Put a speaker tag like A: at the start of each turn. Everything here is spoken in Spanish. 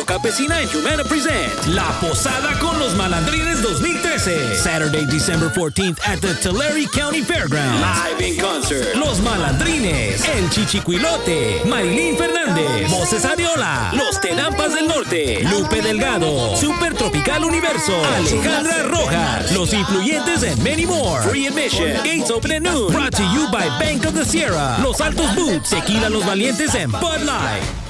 A: Radio Campesina and Humana present La Posada con los Malandrines 2013. Saturday, December 14th at the Tulare County Fairgrounds. Live in concert. Los Malandrines, El Chichicuilote, Marilyn Fernández, Voces Ariola, Los Tenampas del Norte, Lupe Delgado, Super Tropical Universo, Alejandra Rojas, Los Influyentes and many more. Free admission. Gates open at noon. Brought to you by Bank of the Sierra, Los Altos Boots, Tequila Los Valientes and Bud Light.